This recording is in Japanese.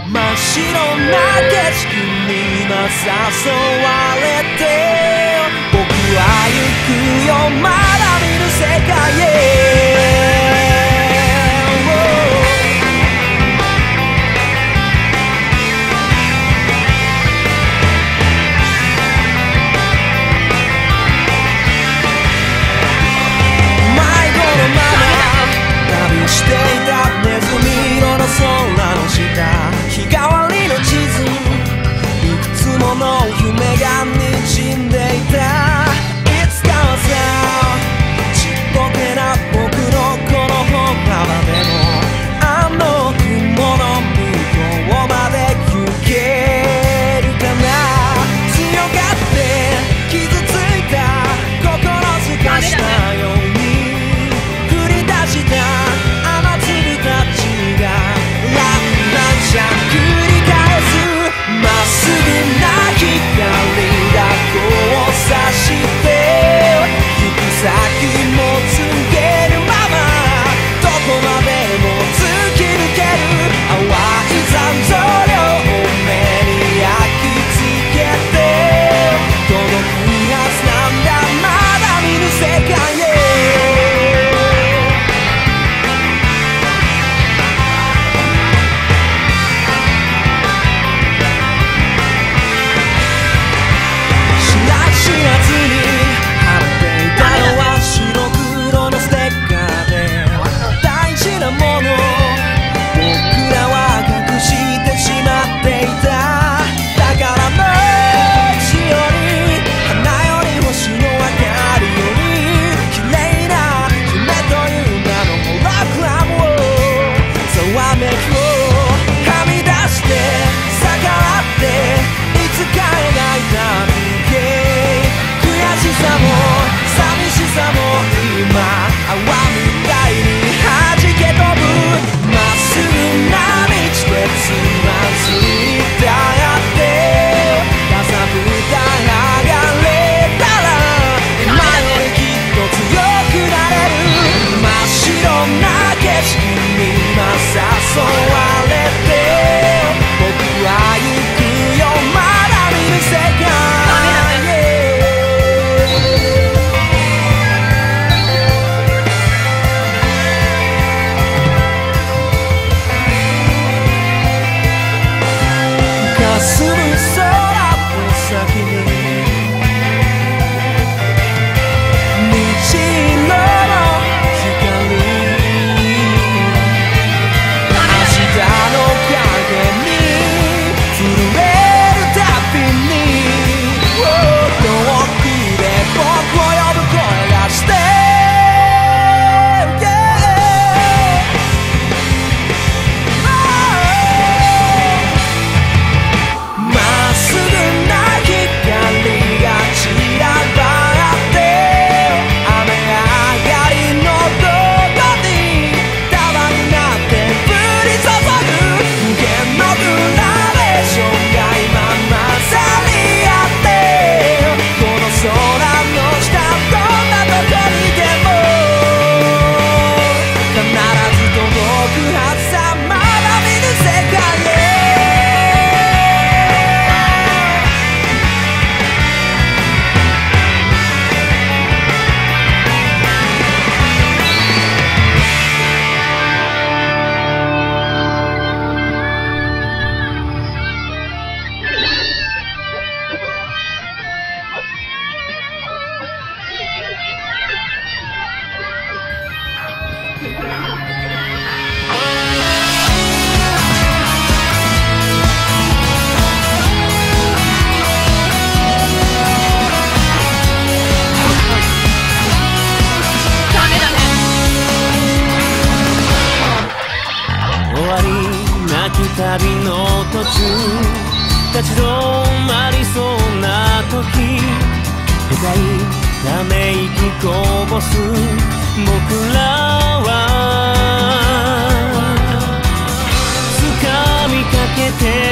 真っ白な景色に今誘われて僕は行くよまだ見ぬ世界へしていたネズミ色の空の下日替わりの地図いくつもの夢が滲んでいたいつかはさちっぽけな僕のこの歩幅でもあの雲の向こうまで行けるかな強がって傷ついた心透かしたように繰り出した繰り返すまっすぐな光が交差して行く先も告げるままどこまでも突き抜ける淡い残像両目に焼き付けて届くはずなんだまだ見ぬ世界へ誘われて僕は行くよまだ見ぬ世界霞む空の先に旅の途中立ち止まりそうな時深いため息こぼす僕らは掴みかけて